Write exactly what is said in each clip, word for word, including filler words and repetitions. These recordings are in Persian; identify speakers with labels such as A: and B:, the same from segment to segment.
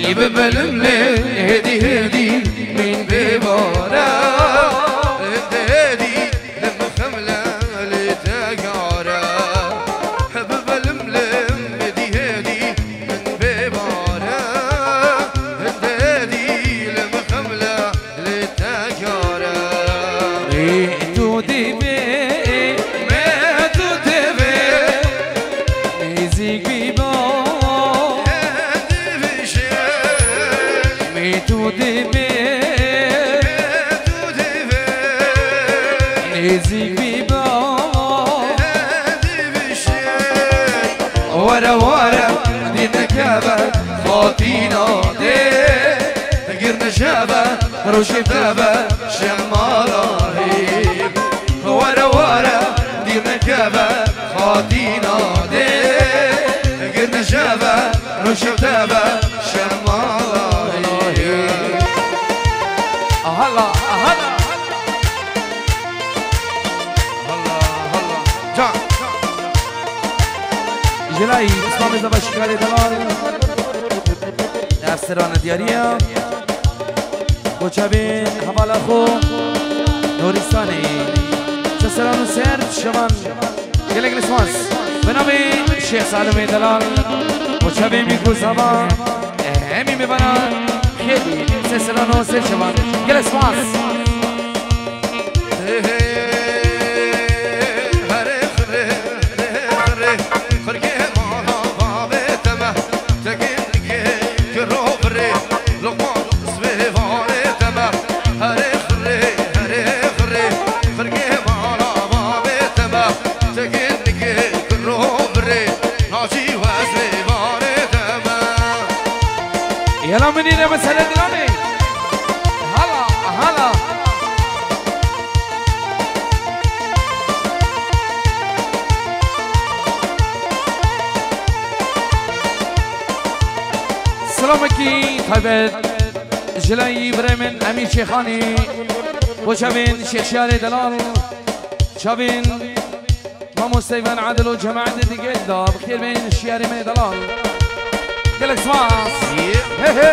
A: يببلم لي هدي هدي من ببارة هدي لما خملة لتقارة ببلم لم هدي هدي من ببارة هدي لما خملة لتقارة
B: تو دیبه
A: ما تدبي
B: نزیک بیبا می تو دیبه نزیک بیبا
A: ورا ورا دينا كابا خاطينا دي قرنا شابا روشي بابا شمالا هيب ورا ورا دينا كابا خاطينا دي قرنا شابا روشي بابا شمالا هيب
B: هلا هلا
A: هلا هلا جان
B: جلایی اسلام زبا شکاری دلال افسران دیاریه بچابین حوالا خو نورستانی سسران و سرد شمان گلگ لسماس بنابی شیخ سالم دلال بچابین میکرو زبا همی میبنان خیلی سسران و سرد شمان گل لسماس يلا منين مسألة دلاني هلا هلا سلامكي طيبت جلاي بريمن امير شيخاني وشابين شيخ شاري دلال شابين مامو ستيفان عادل وجماعة ديجيل دا بخير بين الشياري من دلال قالك سماس هي هي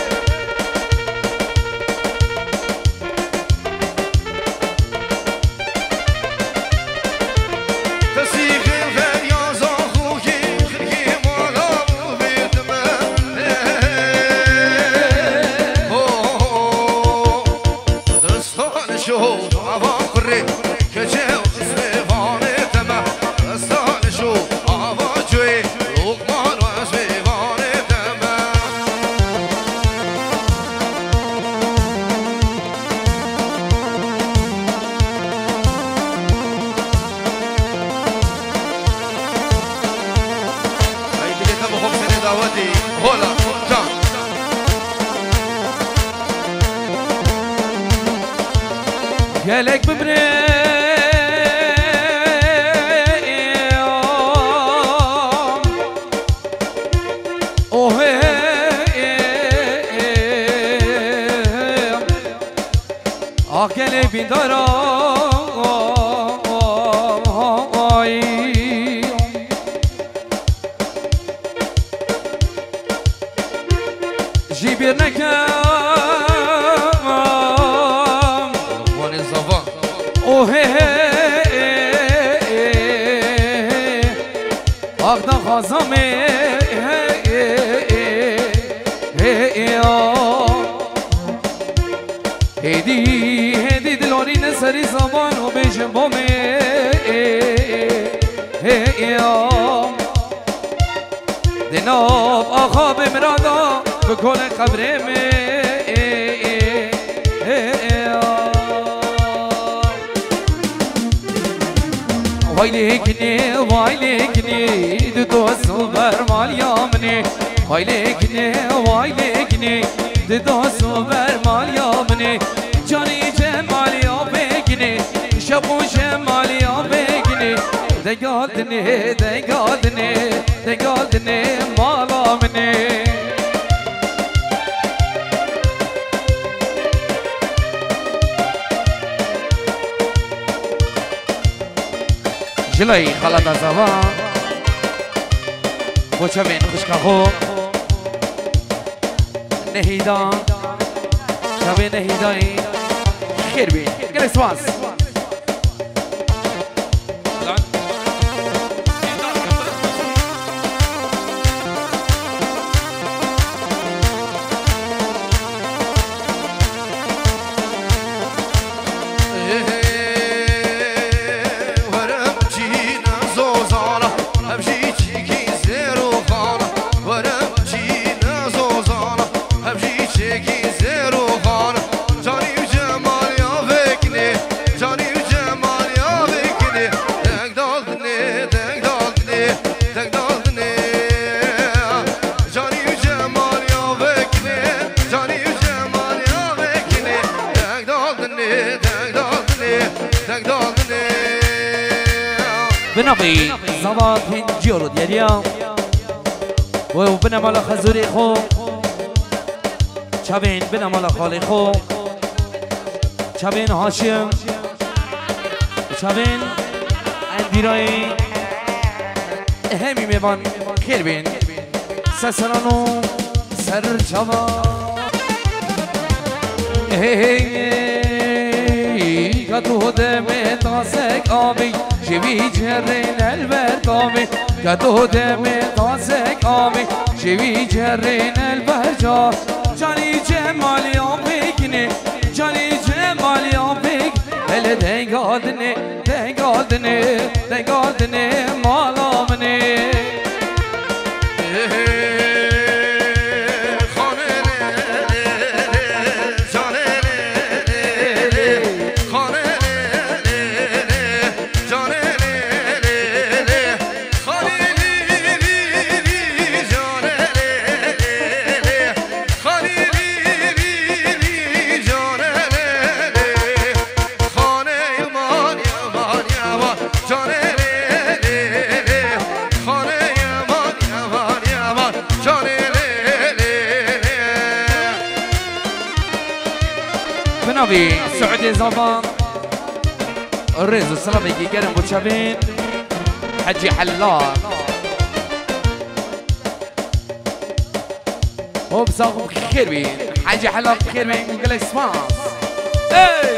B: قالك ببريم اوه آقل بیدارا جیبیر نکم اوه آقدا خازمه هدی هدی دلاری نسری زبان و بیشم بامه دناب آخا بمرادا بکل خبرمه وای لیکنی وای لیکنی دو دوستو برمال یامنی وای لیکنی وای لیکنی دو دوستو برمال یامنی جانی جمالی ها بگنی شبو جمالی ها بگنی دگادنی دگادنی دگادنی مالا منی جلوی خلط از زبان بچه بین خوشکا خو نهیدان شب نهیدایی خیر بین گل سواس بنابي زبط هنجيرو دياليا وبنا مالا خزوري خو شابين بنا مالا خالي خو شابين هاشم شابين انديراي همي ميبان خير بين سسرانو سر شبا هي هي قدو دمي تاسك آبي شوی جرین البرکامی کدو دم تازک آمی شوی جرین البرجا جانی جمالی آم بکنی جانی جمالی آم بک هل دنگادنی دنگادنی دنگادنی مالامنی بنابي سعودي زبان الريز السلامي كي قرن بوتشابين حجي حلال هو بساقو بخير بين حجي حلال بخير بين قال لك سماس اي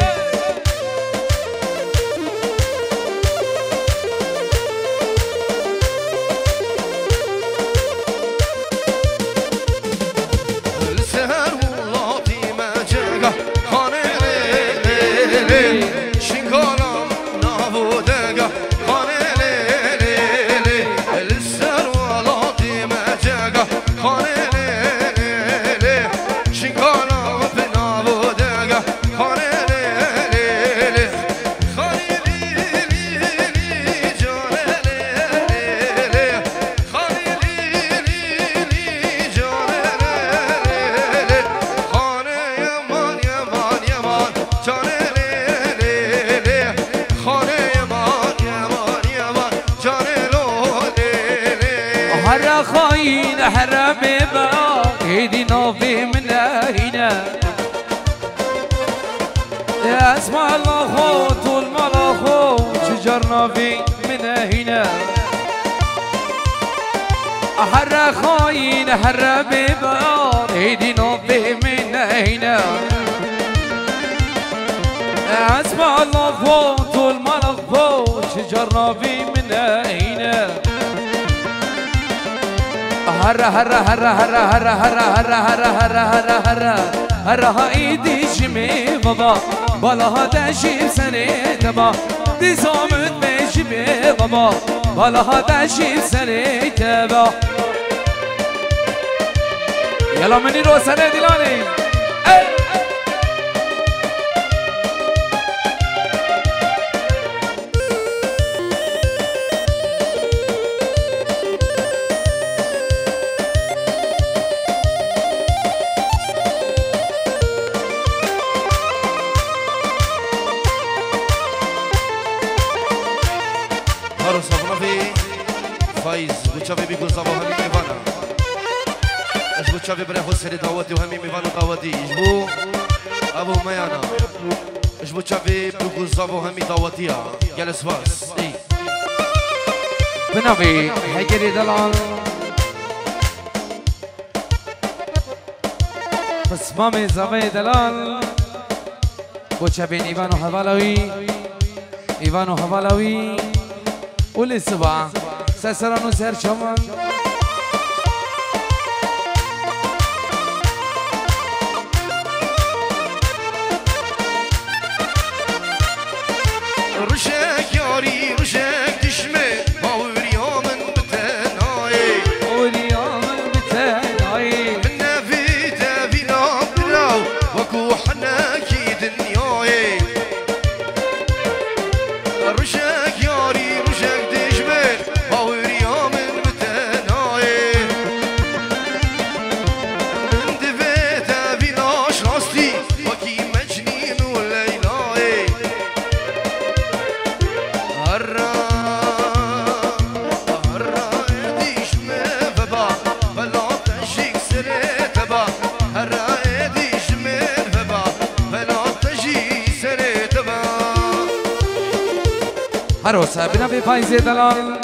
B: حرامي با ايدي نوفي من هنا يا اسم الله خو طول ملخو شجرنا في من هنا حر خاين حرامي با ايدي نوفي من هنا يا اسم الله خو طول ملخو شجرنا في من هنا هر هر هر هر هر هر هر هر هر هر هر هر هايدي جمي بابا بالا هذا شي سنه تبا دي زامت بجمي بابا بالا هذا شي سنه تبا يلا مني رو سنه دلاني
A: فايز بوتشافي بيقول صباح همي ميفانا اش بوتشافي بريخو سري دعوتي وهمي ميفانا دعوتي اجبو ابو ميانا اش بوتشافي بيقول صباح همي دعوتيها جالس فاس اي
B: بنابي هيجري دلال قسمام زاویه دلال بوچبین ایوانو حوالاوی ایوانو حوالاوی اولی سبا سسرانو سر چمان
A: رشک یاری رشک دشمه باوریا من بتنایی
B: باوریا من بتنایی
A: من نفی تفی نابراو وکو حنکی دنیایی رشک یاری رشک دشمه باوریا من بتنایی من دفی تفی ناش راستی وکی مجنین و لیلایی
B: هروسا بنابی فایزه دلال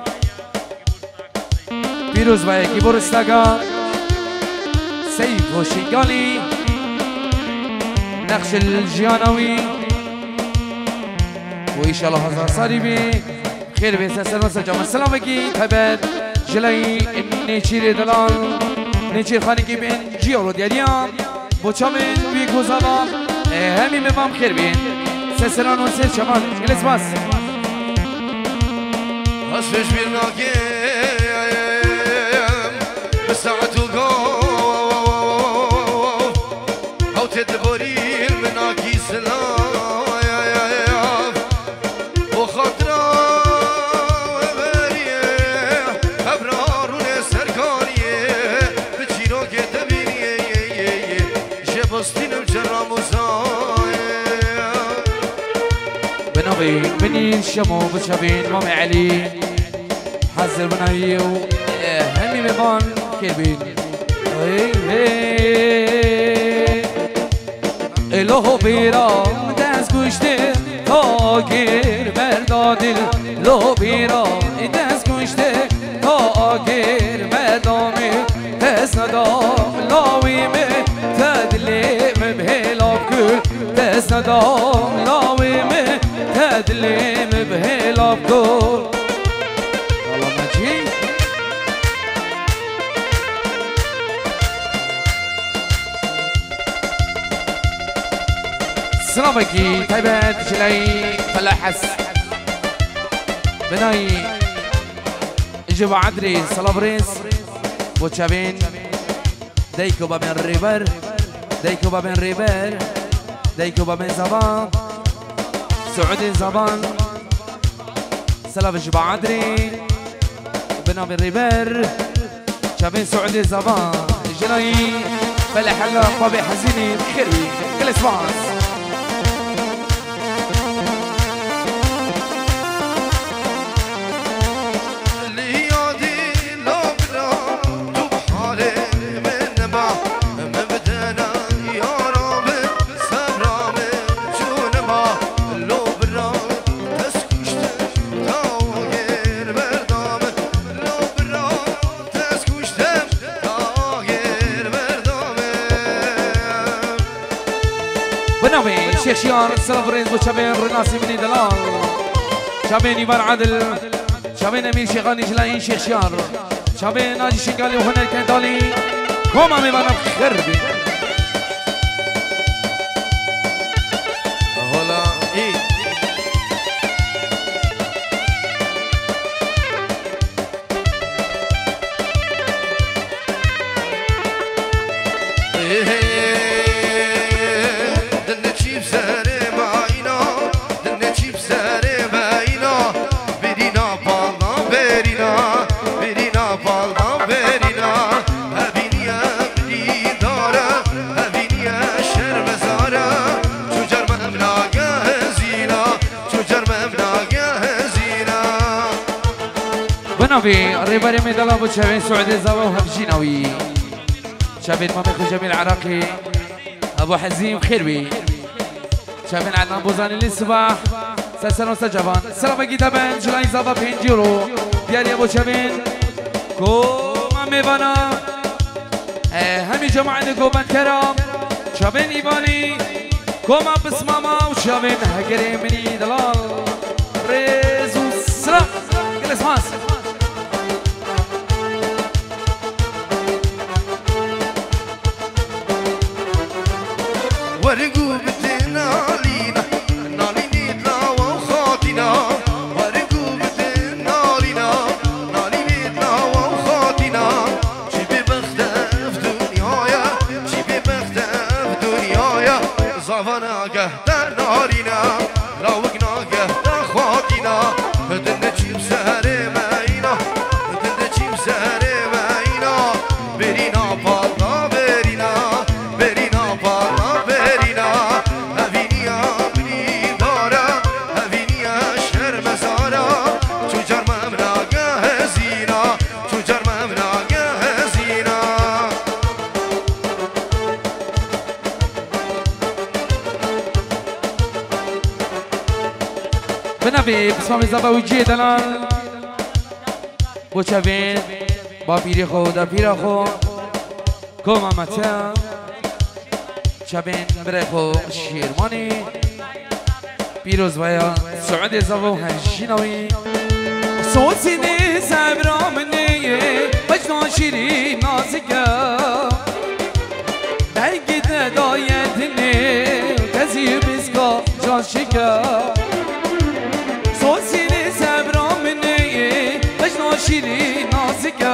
B: پیروز با یکی برستگار سیف و شیگالی نقش الجیانوی و ایشالله هزار سالی بی خیر بیسه سلام سجام السلام بکی تبت جلای نیچیر دلال نیچیر خانی کی بین جیارو دیاریان بوچامین بی گوزاوا همی ممام خیر بین سسران و سر چمان جلس باس
A: أصفش بالناقيم بساعة القوف أو تدبري المناقي سلايف وخطرة وبرية أبرار ونسركانية بتشيرو كتبيني جبستين بجرى مزايا
B: بنوي منين شمو بشبين مامي علي حزر بناوي همي مبان كيربين هي هي الهو بيرام دست گوشته تا گیر بردادل لو بيرام دست گوشته تا گیر بردامي پس ندام لاويمه تدليم بهلاب كل پس ندام لاويمه تدليم بهلاب كل والله ماشي سلامكي تبت شلي فلاحس بناي اجوا عدري صلابريس بوتشابين دايكو بابين ريبر دايكو بابين ريبر دايكو بابين زبان سعودي زبان سلام اجوا عدري بنابين ريبر شابين سعودي زبان جلاي فلاح الله بابي حزيني خيري كل اسباس بنوي شيخ شيار سلافريز وشابين رناسي مني دلال شابين يبان عدل شابين امين شيخاني جلاين شيخ شيار شابين ناجي شيقالي وهنا الكندالي كوما ميبانا بخربي
A: هلا ايه
B: بنوي ريباري ميدالا بو شابين سعودي زاوي وهمجيناوي شابين مامي جميل عراقي ابو حزيم خيربي شابين عدنان بوزاني للصباح سلسلة وسجبان السلام عليكم تبان جلاي زابا بينجيرو ديالي ابو شابين كوما ميبانا همي جماعة قوبان كرام شابين إيباني كوما بسماما وشابين هكري مني دلال ريزو سلام جلس ماس
A: ورقو بتنا لينا ناليني تلاوة وخاطنا ورقو بتنا لينا ناليني تلاوة وخاطنا شبي بختة في دنيايا شبي بختة في دنيايا زافنا قهتا نارينا راوقنا قهتا خاطنا هدنا جيب سهر ماينا هدنا جيب سهر ماينا برينا بالنا برينا برينا بالنا
B: بنابي بسمامي زباوي جيدلان بوچاوين با پیری خو دا پیرا خو کوما متا چابين بره خو شیرمانی پیروز ویا سعود زباو هنشینوی صوتی نی زبرامنی بجنا شیری نازگا درگی دایدنی کسی بزگا جان شکا صوتي سبرا مني بجنا شيري نازكا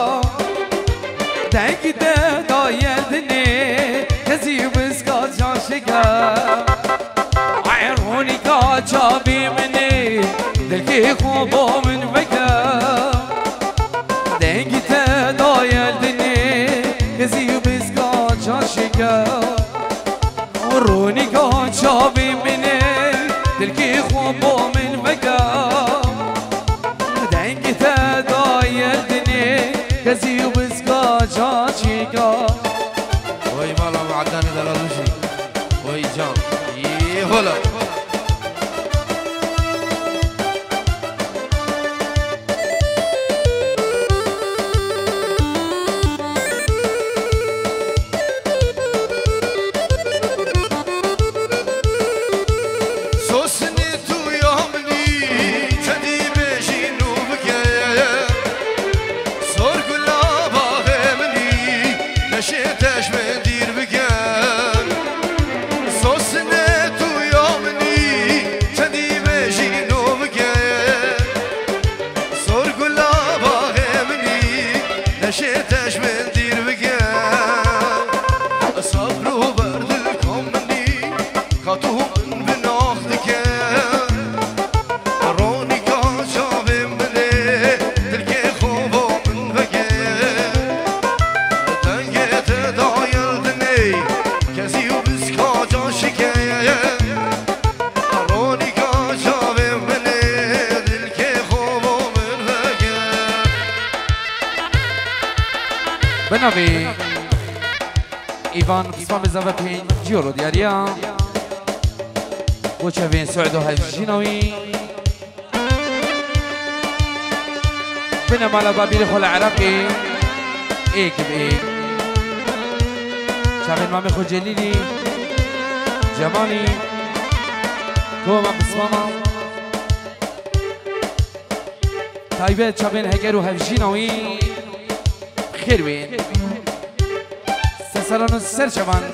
B: دنك ده دايدني كزي بسكا جاشكا عيروني كاجابي مني دلكي خوبو من بكا دنك ده دايدني كزي بسكا جاشكا عيروني كاجابي مني دلكي خوبو من بكا دنك تدايلدني كزي وبسكا جاشيكا
A: وي مالا معداني دلالوشي وي جام يهولا نشيتش من دير بقى صبر وبرد الكون مني خطوه من بناخذك روني كان شافي مني تلقي خوبه من بقى تنقيت دايلدني كزي وبسكا جاشكا روني كان شافي مني تلقي خوبه من بقى
B: بنابي ايفان بسمام زبابين جيورو دياريا وچاوين سعدو هفشينوي بنا مالا بابيل خول عراقي ايك بايك شاوين مامي خو جليلي جمالي كوما بسماما تايبت شاوين هكرو هفشينوي خير وين سسران السر شبان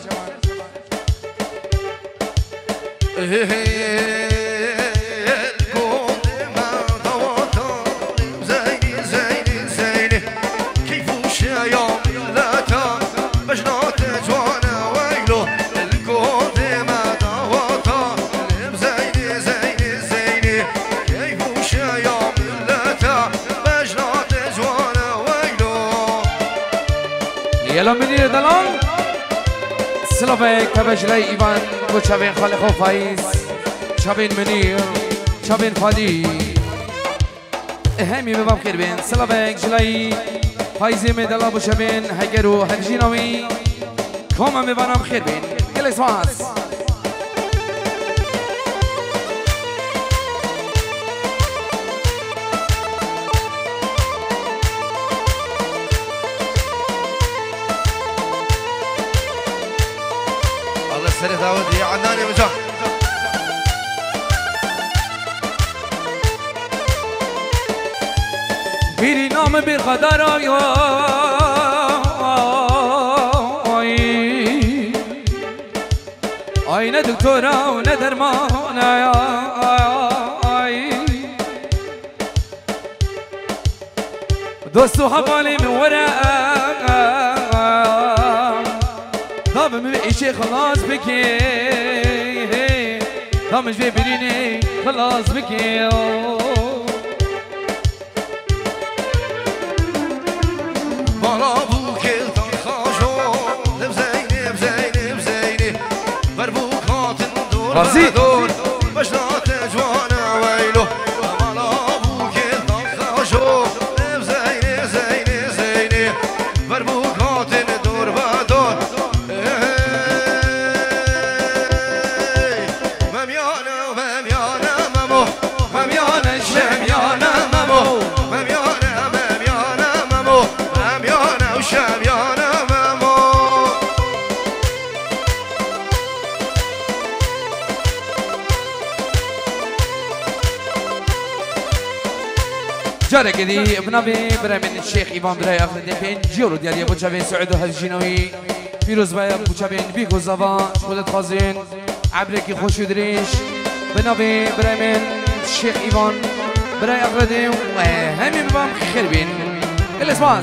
B: يلا مني دلال سلافه كبجلي ايوان وشابين خالق وفايز شابين منير شابين فادي همي بباب خير بين سلافه جلي فايزي مدلا وشابين هجرو هنجينوي كوما مبانام خير بين جلس واس
A: سر داودي عدنان مجاهد
B: بیری نام بی قدر آی آی نه دکترا و نه درمان آی دوست و حوالی من ورا دام من ایشی خلاص بکی دامش ببرینی خلاص بکی
A: بالا بو کلتان خاشو بزینی بزینی بزینی بر بو کاتن دور دور بشنات جوانا ویلو بالا بو کلتان خاشو بزینی بزینی بزینی بر بو کاتن دور دور ممیانا ممیانا ممو ممیانا شمیانا ممو ممیانا ممیانا ممو ممیانا و شمیانا ممو
B: جارك دي ابنابي برامن الشيخ إيمان براي أخذ بين جيرو ديالي أبو جابين سعود هالجينوي فيروز باي أبو جابين بيكو زافا شولد خازين عبركي خوش ودريش بنابي برامن الشيخ إيمان براي أخذ وهمي ببام خربين الاسباس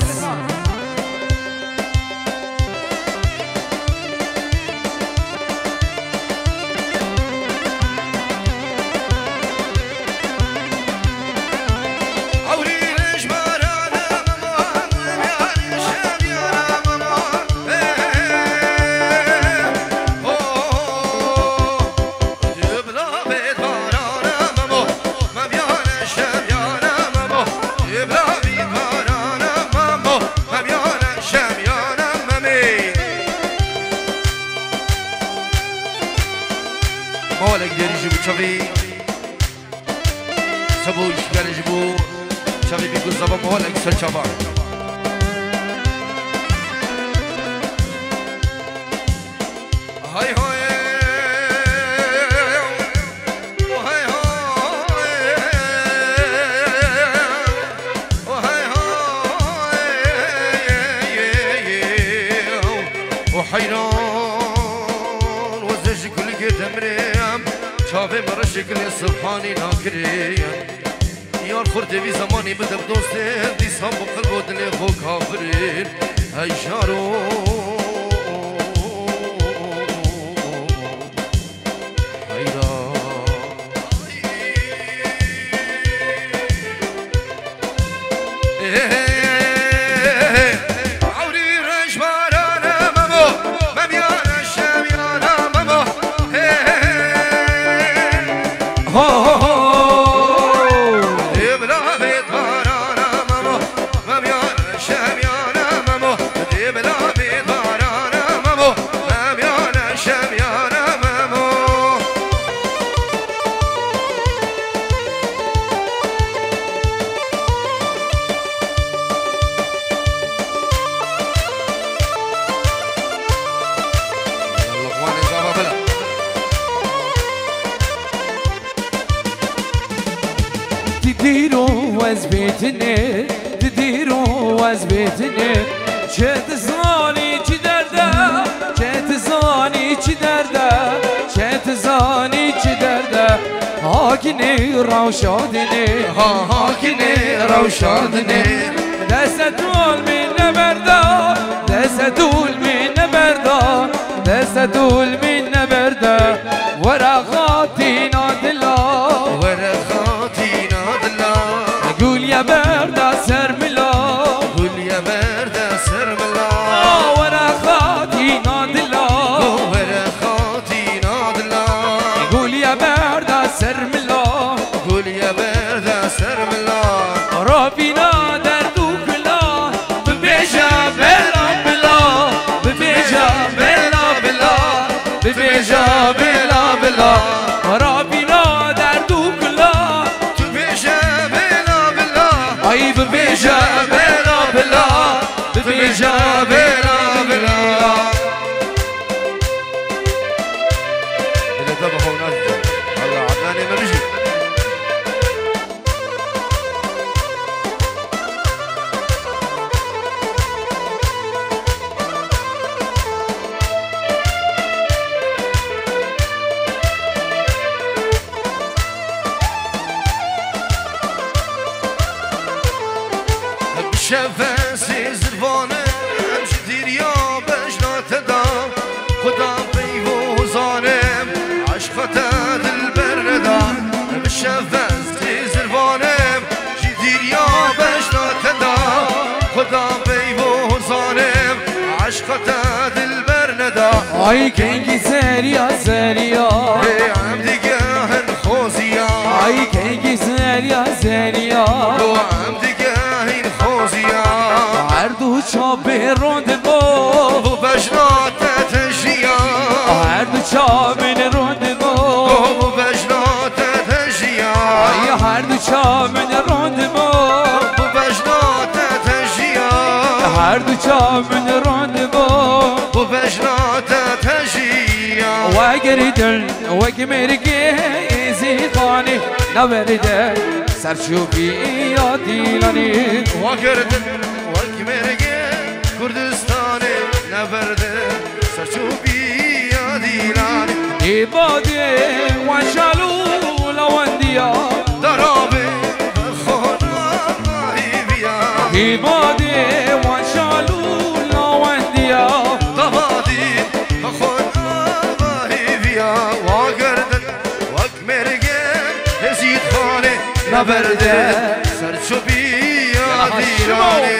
A: مالك ديري جيبو شافي سبو يشكال جيبو شافي بيقول زبا مالك سل شافان هاي هاي وهاي هاي وحيران وزج كل تمريم شافي مرشك لي سبحاني ناكريم يار خورتي في زماني بدب دوستين دي صابو قلبو دلي خو كافرين هاي شارو
B: تديروا وزبيتني تديروا وزبيتني شات زاني چی درده شات زاني چی درده شات زاني چی درده هاكني روشادني هاكني روشادني دستول من نبرده دستول من نبرده دستول من نبرده ورقاتي نادلا
A: ورقاتي نادلا
B: قول يا برده سرملا
A: قول يا برده سرملا
B: ورقاتي نادلا
A: ورقاتي نادلا
B: قول يا برده سرملا
A: قول يا برده سرملا
B: ربنا دردو كلا ببيجا بلا بلا ببيجا بلا بلا ببيجا بلا بلا ربنا دردو كلا
A: ببيجا بلا بلا
B: اي ببيجا بلا بلا ببيجا بلا بلا
A: عشقته دلبر ندا
B: آی کنگی سریا سریا
A: ای عمدی گهن خوزیا
B: آی کنگی سریا سریا
A: تو عمدی گهن خوزیا
B: هر دو چابه روند با
A: بو بجنات تجیا
B: هر دو چابه روند با
A: بو بجنات تجیا
B: آی هر دو چابه روند با
A: بو بجنات تجیا
B: هر دو چابه روند با
A: بو بجنات تجیا
B: واگر دل وگ مرگی زیدانی نبرده سرچوبی یادیلانی
A: واگر دل وگ مرگی کردستانی نبرده سرچوبی یادیلانی
B: ایباده وانشالو لواندیا
A: درابه بخورا ماهی بیا
B: ایباده وانشالو لواندیا
A: دبادی بخورا ماهی بیا واگر دل وگ مرگی هزید خانه نبرده سرچوبی یادیلانی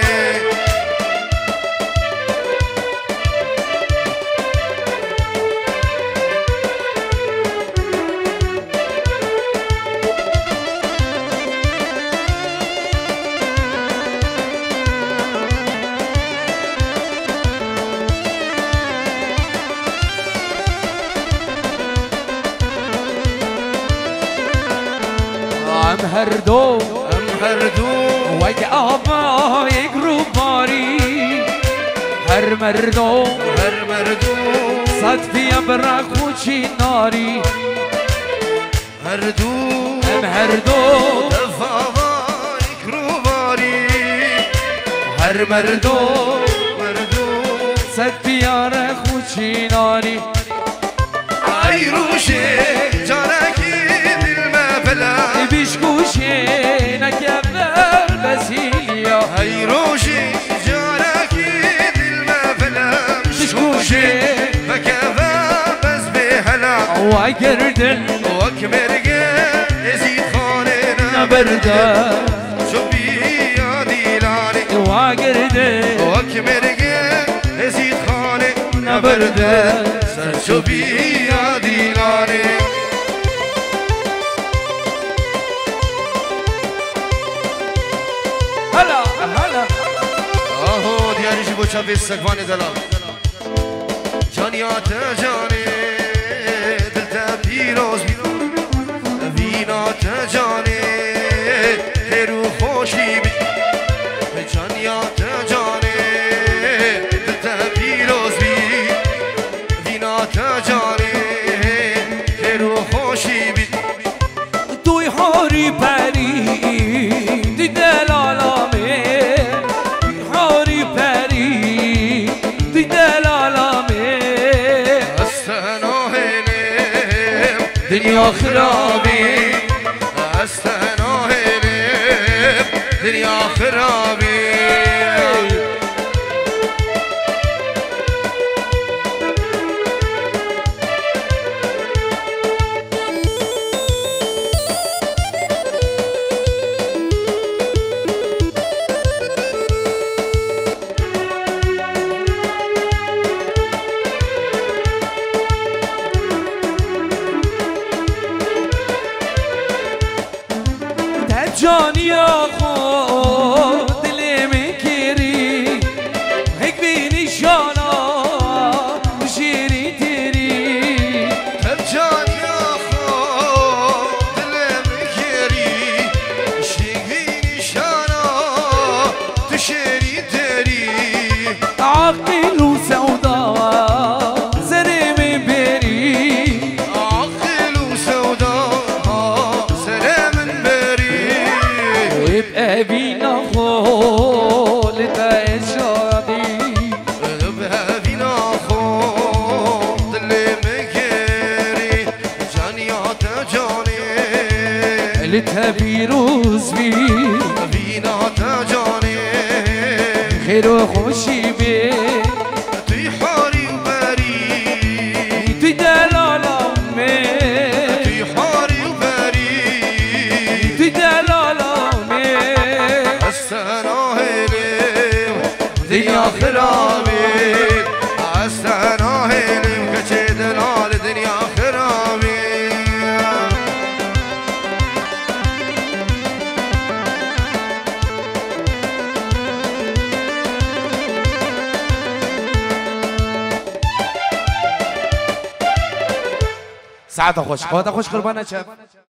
B: ام هر دو
A: ام هر دو
B: وگ آبا یک رو باری هر مردو
A: هر مردو
B: صد فی ابرق خوچی ناری
A: هر دو
B: ام هر دو
A: دفاوا اکرو باری
B: هر مردو
A: مردو
B: صد فی ابرق خوچی ناری
A: ای روشه جانکی دل مبلا
B: بیشکوشی نکبر بسیلیا
A: ای روشه جانکی دل مبلا
B: بیشکوشی
A: مکبا بس به هلا
B: و اگر دل
A: وک مرگه یزید خانه
B: نبرده
A: شو بیا دیلانی
B: و اگر دل
A: وک مرگه یزید خانه
B: نبرده
A: سرچو بیا دیلانی
B: هلا هلا
A: آهو دیاری جی بوچا بی سگوان دلال جانیات جانی دلتا پیروز بی وینات جانی خیرو خوشی بی جانیات جانی دلتا پیروز بی وینات جانی خیرو خوشی بی
B: توی هاری پری دی دلالامه هاری پری دی دلالامه
A: استناهلم
B: دنیا خرابی
A: استناهلم دنیا خرابی
B: جانی خود دل میکری هک بینی شانا شیری تیری
A: تب جانی آخو دلم کری شیگی نشانا تو شیری دری
B: عقل و سودا زرم بری
A: عقل و سودا سلام بری
B: بأبينا خول تأشادي
A: بهذينا خود دلم کری جانیات جانی
B: لتبيروز بي
A: وینات جانی
B: خير وخوشي بي
A: توی حاری و بری
B: تدلال أمي
A: توی حاری و بری
B: تدلال أمي
A: السناهلم دنیا خرابی
B: ساعت خوش قوت خوش قربانه چه